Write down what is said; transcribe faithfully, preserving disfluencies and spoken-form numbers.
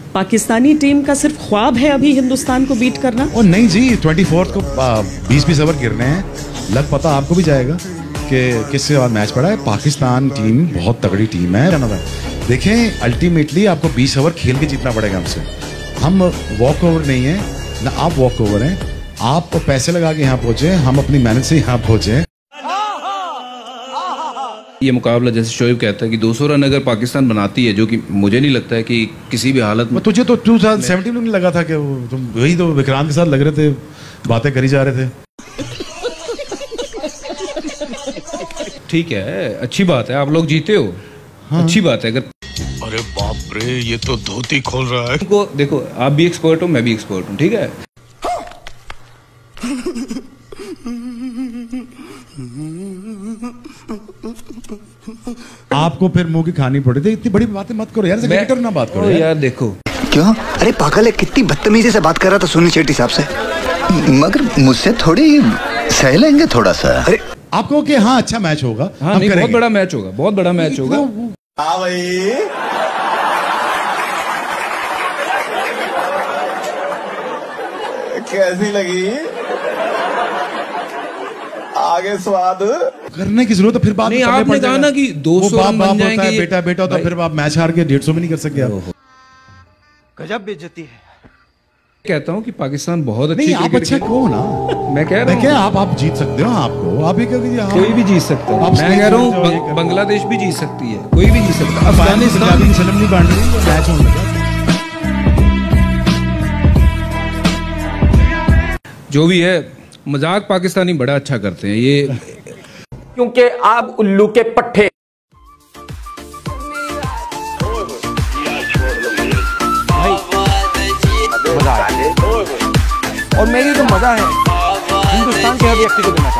Pakistani team का सिर्फ ख्वाब है अभी हिंदुस्तान को बीट करना? और नहीं जी, ट्वेंटी फोर्थ को बीस बीस ओवर गिरने हैं, लग पता आपको भी जाएगा कि किससे और मैच पड़ा है। पाकिस्तान टीम बहुत तगड़ी टीम है। देखें, अल्टीमेटली आपको बीस ओवर खेल के जीतना पड़ेगा हमसे। हम वॉक ओवर नहीं है ना, आप वॉक ओवर हैं। आप पैसे लगा के यहाँ पहुंचे, हम अपनी मेहनत से यहाँ पहुंचे। ये मुकाबला जैसे शोएब कहता है कि दो सौ रन अगर पाकिस्तान बनाती है, जो कि मुझे नहीं लगता है कि किसी भी हालत में। तुझे तो टू थाउजेंड सेवेंटीन में नहीं लगा था कि तुम वही तो विक्रांत के साथ लग रहे थे, बातें करी जा रहे थे। ठीक है, अच्छी बात है, आप लोग जीते हो। हाँ। अच्छी बात है। अगर अरे बाप रे, ये तो धोती खोल रहा है। देखो देखो, आप भी एक्सपर्ट हो, मैं भी एक्सपर्ट हूँ, ठीक है। आपको फिर मुंह की खानी पड़ी थी। इतनी बड़ी बातें मत करो यार, क्रिकेटर ना बात करो यार। यार देखो क्यों, अरे पागल है, कितनी बदतमीजी से बात कर रहा था सुनील शेट्टी साहब से, मगर मुझसे थोड़ी सह लेंगे थोड़ा सा। अरे आपको कि हाँ अच्छा मैच होगा। हाँ, नहीं, बहुत बड़ा मैच होगा, बहुत बड़ा मैच होगा। हाँ भाई, कैसी लगी आगे स्वाद करने की जरूरत है फिर बात नहीं। आपने कहा ना कि दो सौ रन बन जाएंगे, है, बेटा बेटा तो फिर आप मैच हार के डेढ़ सौ में नहीं कर सकते आप। गजब बेइज्जती है। कहता हूँ कि पाकिस्तान बहुत अच्छी। नहीं, आप अच्छा कहो ना, मैं कह रहा हूँ क्या आप आप जीत सकते हो। आपको आप ही कोई भी जीत सकता है। मैं कह रहा हूँ बांग्लादेश भी जीत सकती है, कोई भी जीत सकता है। अफगानिस्तान नहीं बांट रही, मैच होने लगा। जो भी है, मजाक पाकिस्तानी बड़ा अच्छा करते हैं ये, क्योंकि आप उल्लू के पट्टे। भाई मजा आया, और मेरी तो मजा है हिंदुस्तान के हर व्यक्ति को देना चाहिए।